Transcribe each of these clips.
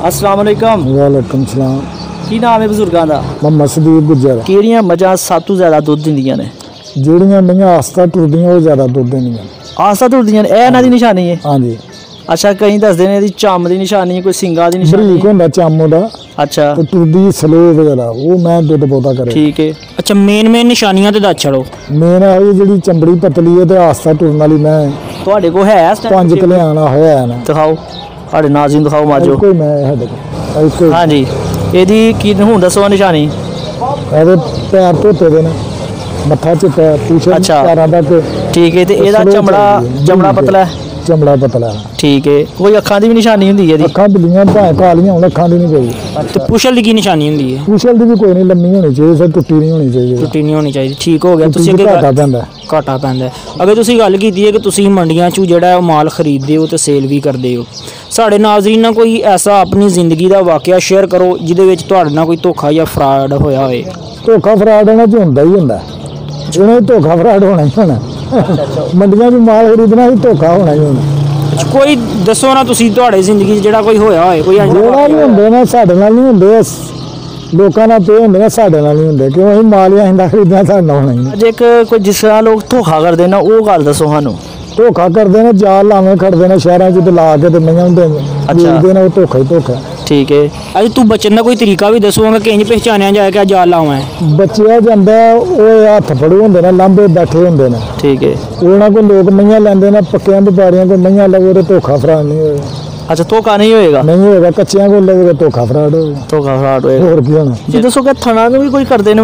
अस्सलाम वालेकुम। वालेकुम सलाम। की नाम है बजुर्गों का? मोहम्मद सदीक गुजर। किहड़ियां मझां सब तो ज़्यादा दुध दिंदियां ने? ਜਿਹੜੀਆਂ ਮਈਆਂ ਆਸਤਾ ਟੁਰਦੀਆਂ ਉਹ ਜ਼ਿਆਦਾ ਦੁੱਧ ਦਿੰਦੀਆਂ। आस्ता टुरदियां ने, इह इन्हां दी निशानी है? ਹਾਂਜੀ। अच्छा, कई दसदे ने इहदी चम दी निशानी है, कोई सिंगा दी निशानी ਬਰੀਕ ਹੁੰਦਾ ਚੰਮ ਉਹਦਾ अच्छा ਤੇ ਟੁਰਦੀ ਸਲੋ ਵਗੈਰਾ ਉਹ ਮੈਂ ਦੁੱਧ ਬਹੁਤਾ ਕਰੇ। ठीक है। अच्छा, मेन निशानियां ते दस छड़ो। ਮੇਨ ਇਹ ਜਿਹੜੀ ਚਮੜੀ ਪਤਲੀ ਹੈ ਤੇ ਆਸਤਾ ਟੁਰਨ ਵਾਲੀ ਮੈਂ तुहाडे कोल है इस टाइम? 5 ਕਲਿਆਣਾ ਹੋਇਆ ਹੈ ਨਾ। दिखाओ साढ़े नाज़रीन, दिखाओ माजो। ਕੋਈ ਮੈਂ ਸਾਡੇ ਕੋਲ ਕੋਈ हाँ जी, ਇਹਦੀ ਕੀ ਹੁਣ ਦੱਸੋ ਨਿਸ਼ਾਨੀ? ਇਹਦੇ ਪੈਰ ਧੋਤੇ ਦੇ ਨੇ, ਮੱਥਾ ਚਿੱਟਾ, ਪੂਛੇ ਅੱਛਾ। ਪੈਰਾਂ ਦਾ ਤੇ ठीक है। ਤੇ ਇਹਦਾ ਚਮੜਾ ਪਤਲਾ ਹੈ? ਚਮੜਾ ਪਤਲਾ। ठीक है। ਕੋਈ ਅੱਖਾਂ ਦੀ ਵੀ ਨਿਸ਼ਾਨੀ ਹੁੰਦੀ ਹੈ ਇਹਦੀ? ਅੱਖਾਂ ਬਿੱਲੀਆਂ ਭਾਵੇਂ ਕਾਲੀਆਂ ਹੋਣ, ਅੱਖਾਂ ਦੀ ਨਹੀਂ ਕੋਈ। ਤੇ ਪੁਸ਼ਲ ਦੀ ਕੀ ਨਿਸ਼ਾਨੀ ਹੁੰਦੀ ਹੈ? ਪੂਛਲ ਦੀ ਵੀ ਕੋਈ ਨਹੀਂ, ਲੰਮੀ ਹੋਣੀ ਚਾਹੀਦੀ, ਫਿਰ ਟੁੱਟੀ ਨਹੀਂ ਹੋਣੀ ਚਾਹੀਦੀ। ਟੁੱਟੀ ਨਹੀਂ ਹੋਣੀ ਚਾਹੀਦੀ। ਠੀਕ ਹੋ ਗਿਆ। ਤੁਸੀਂ ਅੱਗੇ ਘਾਟਾ ਪੈਂਦਾ। ਘਾਟਾ ਪੈਂਦਾ। ਅਗਰ ਤੁਸੀਂ ਗੱਲ ਕੀਤੀ ਹੈ ਕਿ ਤੁਸੀਂ ਮੰਡੀਆਂ 'ਚੋਂ ਜਿਹੜਾ ਮਾਲ ਖਰੀਦਦੇ ਹੋ ਤੇ ਸੇਲ ਵੀ ਕਰਦੇ ਹੋ, ਸਾਡੇ ਨਾਜ਼ਰੀਨ ਨਾਲ ਕੋਈ ਐਸਾ ਆਪਣੀ ਜ਼ਿੰਦਗੀ ਦਾ ਵਾਕਿਆ ਸ਼ੇਅਰ ਕਰੋ ਜਿਹਦੇ ਵਿੱਚ ਤੁਹਾਡੇ ਨਾਲ ਕੋਈ ਧੋਖਾ ਜਾਂ ਫਰਾਡ ਹੋਇਆ ਹੋਵੇ। ਧੋਖਾ ਫਰਾਡ ਇਹਨਾਂ 'ਚ ਹੁੰਦਾ ਹੀ ਹੁੰਦਾ, ਜਿਹਨੇ ਧੋਖਾ ਫਰਾਡ ਹੋਣਾ ਹੀ ਹੋਣਾ। ਮੰਡੀਆਂ 'ਚ ਮਾਲ ਖਰੀਦਣਾ ਹੀ ਧੋਖਾ ਹੋਣਾ ਹੀ ਹੋਣਾ। ਕੋਈ ਦੱਸੋ ਨਾ ਤੁਸੀਂ ਤੁਹਾਡੀ ਜ਼ਿੰਦਗੀ 'ਚ ਜਿਹੜਾ ਕੋਈ ਹੋਇਆ ਹੋਏ, ਕੋਈ ਜਿਹੜਾ ਵੀ ਹੁੰਦੇ ਨੇ ਸਾਡੇ ਨਾਲ ਨਹੀਂ ਹੁੰਦੇ, ਲੋਕਾਂ ਨਾਲ ਤੇ ਹੁੰਦੇ ਨੇ, ਸਾਡੇ ਨਾਲ ਨਹੀਂ ਹੁੰਦੇ। ਕਿਉਂ ਅਸੀਂ ਮਾਲ ਹੀ ਆਂਦਾ ਖਰੀਦਣਾ, ਸਾਡੇ ਨਾਲ ਹੋਣਾ ਹੀ ਨਹੀਂ। ਅੱਜ ਇੱਕ ਕੋਈ ਜਿਸ ਤਰ੍ਹਾਂ ਲੋਕ ਧੋਖਾ ਕਰਦੇ ਨੇ ਉਹ ਗੱਲ ਦੱਸੋ ਸਾਨੂੰ। ਧੋਖਾ ਕਰਦੇ ਨੇ, ਜਾਲ ਲਾਵੇਂ ਖੜਦੇ ਨੇ ਸ਼ਹਿਰਾਂ 'ਚ ਤੇ ਲਾ ਕੇ ਤੇ ਮਈਆਂ ਹੁੰਦੇ ਨੇ ਨੇ, ਉਹ ਧੋਖਾ ਹੀ ਧੋਖਾ। ਠੀਕ ਹੈ। ਅੱਜ ਤੂੰ ਬਚਣ ਦਾ ਕੋਈ ਤਰੀਕਾ ਵੀ ਦੱਸੋਗਾ ਕਿ ਇੰਜ ਪਹਿਚਾਨਿਆ ਜਾਏ ਕਿ ਜਾਲ ਲਾਵਾਂ ਹੈ? ਬੱਚਿਆ ਜਾਂਦਾ, ਉਹ ਹੱਥ ਫੜੂ ਹੁੰਦੇ ਨੇ, ਲਾਂਭੇ ਬੈਠੇ ਹੁੰਦੇ ਨੇ। ਠੀਕ ਹੈ। ਉਹਨਾਂ ਕੋਲ ਲੋਕ ਮਈਆਂ ਲੈਂਦੇ ਨੇ, ਪੱਕਿਆਂ ਵਪਾਰੀਆਂ ਕੋਲ ਮਈਆਂ ਲਵੋ ਤੇ ਧੋਖਾ ਫਰਾਡ ਨਹੀਂ ਹੋਏਗਾ। अच्छा, ਧੋਖਾ ਨਹੀਂ ਹੋਏਗਾ? ਨਹੀਂ ਹੋਏਗਾ। ਕੱਚਿਆਂ ਕੋਲ ਲਵੋਗੇ ਧੋਖਾ ਫਰਾਡ ਹੋਏਗਾ। ਧੋਖਾ ਫਰਾਡ ਹੋਏਗਾ। ਹੋਰ ਕੀ ਹੋਣਾ। ਜੀ ਦੱਸੋ ਕਿ ਥਣਾ ਨੂੰ ਵੀ ਕੋਈ ਕਰਦੇ ਨੇ?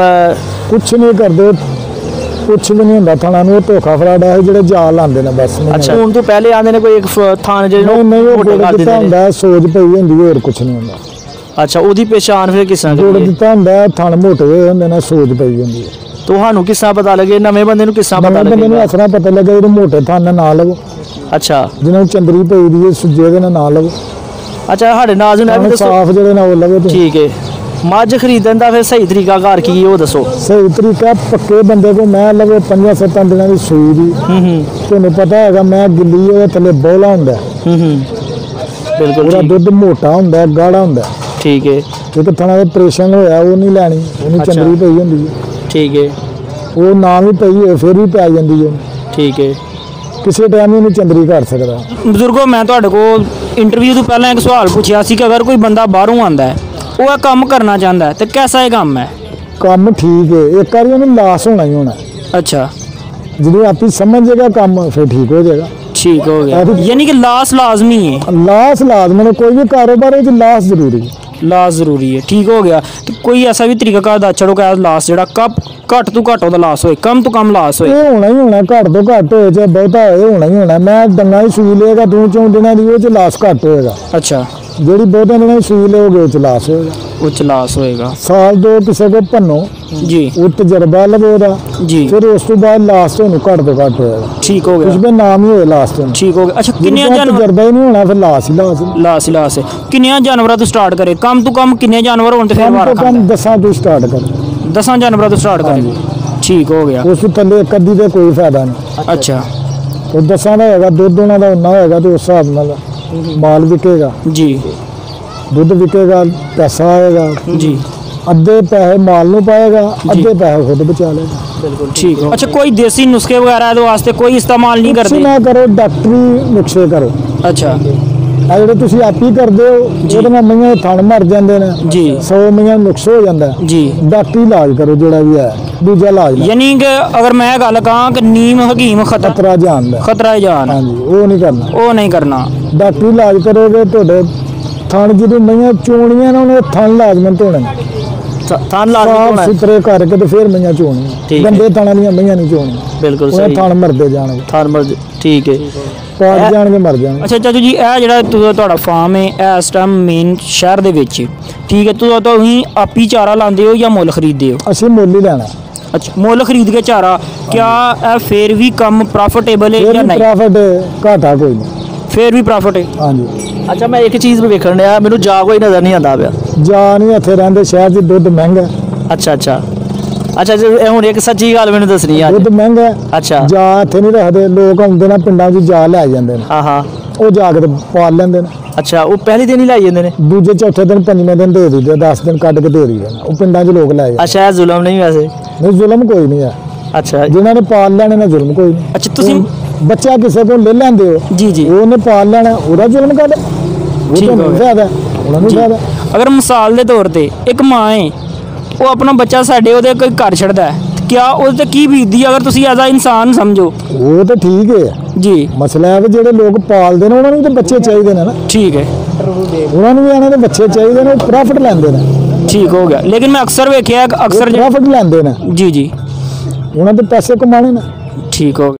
ਕੁਛ ਨਹੀਂ ਕਰਦੇ, ਕੁਛ ਵੀ ਨਹੀਂ ਹੁੰਦਾ ਥਾਣਾ ਨੂੰ। ਉਹ ਧੋਖਾ ਫਰਾਡ ਹੈ ਜਿਹੜੇ ਜਾਲ ਲਾਉਂਦੇ ਨੇ ਬਸ। ਅੱਛਾ, ਹੁਣ ਤੋਂ ਪਹਿਲੇ ਆਉਂਦੇ ਨੇ ਕੋਈ ਇੱਕ ਥਾਣ ਜਿਹੜੇ ਨਹੀਂ, ਉਹ ਮੋਟੇ ਕਰ ਦਿੰਦੇ ਨੇ? ਹੁੰਦਾ ਸੋਜ ਪਈ ਹੁੰਦੀ, ਹੋਰ ਕੁਛ ਨਹੀਂ ਹੁੰਦਾ। ਅੱਛਾ, ਉਹਦੀ ਪਛਾਣ ਫਿਰ ਕਿਸ ਤਰ੍ਹਾਂ ਜੋੜ ਕਰੀਏ? ਦਿੱਤਾ ਹੁੰਦਾ, ਥਣ ਮੋਟੇ ਹੋਏ ਹੁੰਦੇ ਨੇ, ਸੋਜ ਪਈ ਹੁੰਦੀ ਹੈ। ਤੁਹਾਨੂੰ ਕਿਸ ਤਰ੍ਹਾਂ ਪਤਾ ਲੱਗੇ? ਨਵੇਂ ਬੰਦੇ ਨੂੰ ਕਿਸ ਤਰ੍ਹਾਂ ਪਤਾ ਬੰਦੇ ਨੂੰ ਲੱਗੇ? ਇਸ ਤਰ੍ਹਾਂ ਪਤਾ ਲੱਗਾ ਜਿਹੜੇ ਮੋਟੇ ਥਣ ਨਾ ਲਵੋ, ਅੱਛਾ ਜਿਹਨਾਂ ਨੂੰ ਚੰਦਰੀ ਪਈ ਦੀ ਹੈ, ਸੁੱਜੇ ਦੇ ਨਾ ਲਵੋ। ਅੱਛਾ, ਸਾਡੇ ਨਾਜ਼ ਨੂੰ ਇਹ ਵੀ ਦੱਸੋ। ਸਾਫ ਜਿਹੜੇ ਨਾਲ ਉਹ ਲਵੋ। ਠੀਕ ਹੈ। ਮੱਝ ਖਰੀਦਣ ਦਾ ਫਿਰ ਸਹੀ ਤਰੀਕਾ ਘਰ ਕੀ ਉਹ ਦੱਸੋ। ਸਹੀ ਤਰੀਕਾ ਪੱਕੇ ਬੰਦੇ ਕੋ ਮੈਂ ਲਵੋ 5-7 ਦਿਨਾਂ ਦੀ ਸੂਈ ਦੀ। ਤੁਹਾਨੂੰ ਪਤਾ ਹੈਗਾ ਮੈਂ ਗਿੱਲੀ ਉਹਦੇ ਥੱਲੇ ਬੋਲਾ ਹੁੰਦਾ। ਬਿਲਕੁਲ। ਉਹਦਾ ਦੁੱਧ ਮੋਟਾ ਹੁੰਦਾ, ਗਾੜਾ ਹੁੰਦਾ। ਠੀਕ ਹੈ। ਇੱਕ ਥਣਾ ਦਾ ਆਪਰੇਸ਼ਨ ਹੋਇਆ, ਉਹ ਨਹੀਂ ਲੈਣੀ, ਉਹਨੂੰ ਚੰਦਰੀ ਪਈ ਹੁੰਦੀ ਹੈ। ਠੀਕ ਹੈ। ਉਹ ਨਾ ਵੀ ਪਈ ਹੋਏ ਫਿਰ ਵੀ ਪੈ ਜਾਂਦੀ ਹੈ। ਠੀਕ ਹੈ। ਕਿਸੇ ਟਾਈਮ ਇਹਨੂੰ ਚੰਦਰੀ ਕਰ ਸਕਦਾ। ਬਜ਼ੁਰਗੋ, ਮੈਂ ਤੁਹਾਡੇ ਕੋਲ ਇੰਟਰਵਿਊ ਤੋਂ ਪਹਿਲਾਂ ਇੱਕ ਸਵਾਲ ਪੁੱਛਿਆ ਸੀ ਕਿ ਅਗਰ ਕੋਈ ਬੰਦਾ ਬਾਹਰੋਂ ਆਂਦਾ ਹੈ, ਉਹ ਇਹ ਕੰਮ ਕਰਨਾ ਚਾਹੁੰਦਾ ਹੈ, ਤੇ ਕਿਹਦਾ ਇਹ ਕੰਮ ਹੈ? ਕੰਮ ਠੀਕ ਹੈ, ਇੱਕ ਵਾਰੀ ਉਹਨੂੰ ਲਾਸ ਹੋਣਾ ਹੀ ਹੋਣਾ। ਅੱਛਾ, ਜਦੋਂ ਆਪੀ ਸਮਝ ਜਾਏਗਾ ਕੰਮ ਫਿਰ ਠੀਕ ਹੋ ਜਾਏਗਾ। ਠੀਕ ਹੋ ਗਿਆ। ਯਾਨੀ ਕਿ ਲਾਸ ਲਾਜ਼ਮੀ ਹੈ? ਲਾਸ ਲਾਜ਼ਮੀ ਹੈ, ਕੋਈ ਵੀ ਕਾਰੋਬਾਰ ਵਿੱਚ ਲਾਸ ਜ਼ਰੂਰੀ ਹੈ। ਲਾਸ ਜ਼ਰੂਰੀ ਹੈ। ਠੀਕ ਹੋ ਗਿਆ। ਤੇ ਕੋਈ ਐਸਾ ਵੀ ਤਰੀਕਾ ਕਰ ਦੱਸ ਛੜੋ ਕਿ ਲਾਸ ਜਿਹੜਾ ਘੱਟ ਤੋਂ ਘੱਟ ਉਹਦਾ ਲਾਸ ਹੋਏ, ਕਮ ਤੋਂ ਕਮ ਲਾਸ ਹੋਏ? ਇਹ ਹੋਣਾ ਹੀ ਹੋਣਾ, ਘੱਟ ਤੋਂ ਘੱਟ ਹੋਏ ਚਾਹੇ ਬਹੁਤਾ ਹੋਏ, ਹੋਣਾ ਹੀ ਹੋਣਾ। ਮੈਂ ਡੰਗਾ ਹੀ ਸੂਈ ਲਏਗਾ 2-4 ਦਿਨਾਂ ਦੀ, ਉਹ ਚ ਲਾਸ ਘੱਟ ਹੋਏਗਾ। ਅੱਛਾ, ਜਿਹੜੀ ਬਹੁਤੇ ਦਿਨਾਂ ਦੀ ਸੂਈ ਲਓਗੇ ਉਹ ਚ ਲਾਸ ਹੋਏਗਾ। ਉਹ ਚ ਲਾਸ ਹੋਏਗਾ। ਸਾਲ ਦੋ ਕਿਸੇ ਕੋ ਭੰਨੋ ਜੀ, ਉਹ ਤਜਰਬਾ ਲਵੋ ਉਹਦਾ ਜੀ, ਫਿਰ ਉਸ ਤੋਂ ਬਾਅਦ ਲਾਸ ਤੁਹਾਨੂੰ ਘੱਟ ਤੋਂ ਘੱਟ ਹੋਏਗਾ। ਠੀਕ ਹੋ ਗਿਆ। ਕੁਝ ਵੀ ਨਾਮ ਹੀ ਹੋਏ ਲਾਸ ਤੋਂ। ਠੀਕ ਹੋ ਗਿਆ। ਅੱਛਾ, ਕਿੰਨੇ ਤਜਰਬਾ ਹੀ ਨਹੀਂ ਹੋਣਾ ਫਿਰ ਲਾਸ ਹੀ ਲਾਸ। ਲਾਸ ਹੀ ਲਾਸ ਹੈ। ਕਿੰਨੇ ਜਾਨਵਰਾਂ ਤੋਂ ਸਟਾਰਟ ਕਰੇ? ਕਮ ਤੋਂ ਕਮ ਕਿੰਨੇ ਜਾਨਵਰ ਹੋਣ ਤੇ ਫਿਰ ਵਾਰ ਖਾਂਦਾ? 10 ਤੋਂ ਸਟਾਰਟ ਕਰ। 10 ਜਾਨਵਰਾਂ ਤੋਂ ਸਟਾਰਟ ਕਰੇ। ਠੀਕ ਹੋ ਗਿਆ। ਉਸ ਤੋਂ ਥੱਲੇ ਇੱਕ ਅੱਧੀ ਦਾ ਕੋਈ ਫਾਇਦਾ ਨਹੀਂ। ਅੱਛਾ, ਉਹ 10 ਦਾ ਹੋਏਗਾ, ਦੁੱਧ ਉਹਨਾਂ ਦਾ ਉਨਾ ਹੋਏਗਾ ਤੇ ਉਸ ਹਿਸਾਬ ਨਾਲ ਮਾਲ ਵਿਕੇਗਾ। ਜੀ, ਦੁੱਧ ਵਿਕੇਗਾ, ਪੈਸਾ ਆਏਗਾ ਜੀ। ਅੱਧੇ ਪੈਸੇ ਮਾਲ ਨੂੰ ਪਾਏਗਾ, ਅੱਧੇ ਪੈਸੇ ਖੁਦ ਬਚਾ ਲਏਗਾ। ਬਿਲਕੁਲ ਠੀਕ ਹੋ। ਅੱਛਾ, ਕੋਈ ਦੇਸੀ ਨੁਸਖੇ ਵਗੈਰਾ ਇਹਦੇ ਵਾਸਤੇ ਕੋਈ ਇਸਤੇਮਾਲ ਨਹੀਂ ਕਰਦੇ? ਨਾ ਕਰੋ, ਡਾਕਟਰੀ ਨੁਕਸੇ ਕਰੋ। ਅੱਛਾ, ਆ ਜਿਹੜੇ ਤੁਸੀਂ ਆਪ ਹੀ ਕਰਦੇ ਹੋ ਉਹਦੇ ਨਾਲ ਮਈਆਂ ਦੇ ਥਣ ਮਰ ਜਾਂਦੇ ਨੇ ਜੀ। 100 ਮਈਆਂ ਨੂੰ ਨੁਕਸ ਹੋ ਜਾਂਦਾ ਜੀ। ਡਾਕਟਰੀ ਇਲਾਜ ਕਰੋ ਜਿਹੜਾ ਵੀ ਹੈ, ਦੂਜਾ ਇਲਾਜ ਨਾ। ਯਾਨੀ ਕਿ ਅਗਰ ਮੈਂ ਗੱਲ ਕਹਾਂ ਕਿ ਨੀਮ ਹਕੀਮ ਖਤਰਾ ਜਾਨ ਦਾ। ਖਤਰਾ ਜਾਨ। ਹਾਂਜੀ, ਉਹ ਨਹੀਂ ਕਰਨਾ। ਉਹ ਨਹੀਂ ਕਰਨਾ। ਡਾਕਟਰੀ ਇਲਾਜ ਕਰੋਗੇ ਤੁਹਾਡੇ ਥਣ ਜਦੋਂ ਮਈਆਂ ਚੋਣੀਆਂ ਨੇ ਉਹਨੇ ਥਣ ਲਾਜ਼ਮਨ ਧੋਣੇ। ਥਣ ਲਾਜ਼ਮੀ ਧੋਣਾ। ਸਾਫ ਸੁਥਰੇ ਕਰਕੇ ਤੇ ਫਿਰ ਮਈਆਂ ਚੋਣੀਆਂ। ਗੰਦੇ ਥਣਾਂ ਦੀਆਂ ਮਈਆਂ ਨਹੀਂ ਚੋਣੀਆਂ। ਬਿਲਕੁਲ ਸਹੀ। ਥਣ ਮਰਦੇ ਜਾਣਗੇ। ਥਣ ਮਰ। ਠੀਕ ਹੈ। ਪਾੜ ਜਾਣਗੇ, ਮਰ ਜਾਣਗੇ। ਅੱਛਾ ਚਾਚੂ ਜੀ, ਇਹ ਜਿਹੜਾ ਤੁਹਾਡਾ ਫਾਰਮ ਹੈ ਇਸ ਟਾਈਮ ਮੇਨ ਸ਼ਹਿਰ ਦੇ ਵਿੱਚ, ਠੀਕ ਹੈ, ਤੁਸੀਂ ਆਪੀ ਚਾਰਾ ਲਾਉਂਦੇ ਹੋ ਜਾਂ ਮੁੱਲ ਖਰੀਦਦੇ ਹੋ? ਅਸੀਂ ਮੁੱਲ ਹੀ ਲੈਣਾ। ਅੱਛਾ, ਮੁੱਲ ਖਰੀਦ ਕੇ ਚਾਰਾ, ਕਿਆ ਇਹ ਫੇਰ ਵੀ ਕੰਮ ਪ੍ਰੋਫਿਟੇਬਲ ਹੈ ਜਾਂ ਨਹੀਂ? ਪ੍ਰੋਫਿਟ ਘਾਟਾ ਕੋਈ ਨਹੀਂ, ਫੇਰ ਵੀ ਪ੍ਰੋਫਿਟ ਹੈ। ਹਾਂਜੀ। ਅੱਛਾ, ਮੈਂ ਇੱਕ ਚੀਜ਼ ਵੇਖਣ ਡਿਆ, ਮੈਨੂੰ ਜਾ ਕੋਈ ਨਜ਼ਰ ਨਹੀਂ ਆਉਂਦਾ ਪਿਆ। ਜਾ ਨਹੀਂ ਇੱਥੇ ਰਹਿੰਦੇ, ਸ਼ਹਿਰ 'ਚ ਦੁੱਧ ਮਹਿੰਗਾ। ਅੱਛਾ ਅੱਛਾ ਅੱਛਾ ਜੀ, ਹੁਣ ਇੱਕ ਸੱਚੀ ਗੱਲ ਮੈਨੂੰ ਦੱਸਣੀ ਆ। ਦੁੱਧ ਮਹਿੰਗਾ। ਅੱਛਾ। ਜਾ ਇੱਥੇ ਨਹੀਂ ਰੱਖਦੇ ਲੋਕ, ਆਉਂਦੇ ਨੇ ਪਿੰਡਾਂ 'ਚ ਜਾ ਲੈ ਜਾਂਦੇ ਨੇ। ਹਾਂ ਹਾਂ। ਉਹ ਜਾ ਕੇ ਪਾਲ ਲੈਂਦੇ ਨੇ। ਅੱਛਾ ਉਹ ਪਹਿਲੇ ਦਿਨ ਹੀ ਲਾਈ ਜਾਂਦੇ ਨੇ। ਦੂਜੇ ਚੌਥੇ ਦਿਨ ਪੰਜਵੇਂ ਦਿਨ ਦੇ ਦਿੰਦੇ 10 ਦਿਨ ਕੱਢ ਕੇ ਦੇ ਦਿੰਦੇ ਨੇ। ਉਹ ਪਿੰਡਾਂ 'ਚ ਲੋਕ ਲੈ ਜਾਂਦੇ। ਅੱਛਾ ਇਹ ਜ਼ੁਲਮ ਨਹੀਂ ਵੈਸੇ। ਨਹੀਂ ਜ਼ੁਲਮ ਕੋਈ ਨਹੀਂ ਹੈ। ਅੱਛਾ ਜਿਨ੍ਹਾਂ ਨੇ ਪਾਲ ਲੈਣੇ ਨੇ ਜ਼ੁਲਮ ਕੋਈ ਨਹੀਂ। ਅੱਛਾ ਤੁਸੀਂ ਬੱਚਾ ਕਿਸੇ ਕੋਲ ਲੈ ਲੈਂਦੇ ਹੋ ਜੀ ਜੀ ਉਹਨੇ ਪਾਲ ਲੈਣਾ ਉਹਦਾ ਜ਼ੁਲਮ ਕਰ ਉਹ ਠੀਕ ਹੋ ਤੁਹਾਨੂੰ ਗਿਆ। ਫਾਇਦਾ ਉਹਨਾਂ ਨੂੰ ਫਾਇਦਾ। ਅਗਰ ਮਿਸਾਲ ਦੇ ਤੌਰ ਤੇ ਇੱਕ ਮਾਂ ਹੈ, ਉਹ ਆਪਣਾ ਬੱਚਾ ਸਾਡੇ ਉਹਦੇ ਕੋਈ ਘਰ ਛੱਡਦਾ ਹੈ, ਕਿਆ ਉਹਦੇ ਤੇ ਕੀ ਬੀਤਦੀ ਹੈ? ਅਗਰ ਤੁਸੀਂ ਐਜ਼ ਅ ਇਨਸਾਨ ਸਮਝੋ। ਉਹ ਤਾਂ ਠੀਕ ਹੈ ਜੀ ਮਸਲਾ ਹੈ ਕਿ ਜਿਹੜੇ ਲੋਕ ਪਾਲਦੇ ਨੇ ਉਹਨਾਂ ਨੂੰ ਤਾਂ ਬੱਚੇ ਚਾਹੀਦੇ ਨੇ ਨਾ। ਠੀਕ ਹੈ, ਉਹਨਾਂ ਨੂੰ ਵੀ ਇਹਨਾਂ ਦੇ ਬੱਚੇ ਚਾਹੀਦੇ ਨੇ। ਉਹ ਪ੍ਰੋਫਿਟ ਲੈਂਦੇ ਨੇ। ਠੀਕ ਹੋ ਗਿਆ। ਲੇਕਿਨ ਮੈਂ ਅਕਸਰ ਵੇਖਿਆ ਅਕਸਰ ਪ੍ਰੋਫਿਟ ਲੈਂਦੇ ਨੇ। ਜੀ ਜੀ ਉਹਨਾਂ ਦੇ ਪੈਸੇ ਕਮਾਣੇ ਨੇ। ਠੀਕ ਹੋ ਗਿਆ।